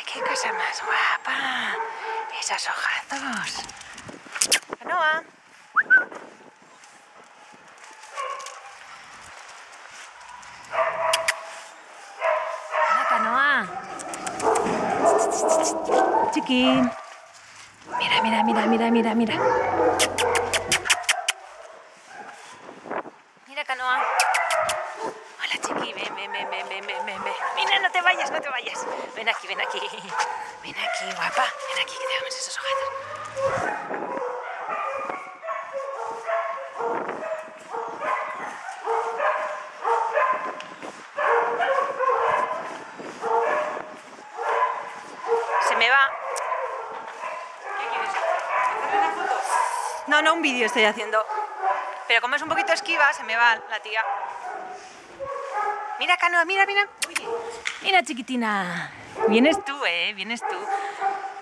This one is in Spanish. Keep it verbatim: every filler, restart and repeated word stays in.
¡Qué cosa más guapa! Esos ojazos. Canoa. Hola, Canoa. Chiqui. Mira, mira, mira, mira, mira, mira. Mira, Canoa. Hola, chiqui. Ven, ven, ven, ven, ven, ven, ven. Mira, no te vayas, no te vayas. Ven aquí, ven aquí. Ven aquí, guapa. Ven aquí, que te damos esos ojazos. Se me va. ¿Qué quieres? ¿Hacerle una foto? No, no, un vídeo estoy haciendo. Pero como es un poquito esquiva, se me va la tía. Mira, Canoa, mira, mira. Oye. Mira, chiquitina. Vienes tú, ¿eh? Vienes tú.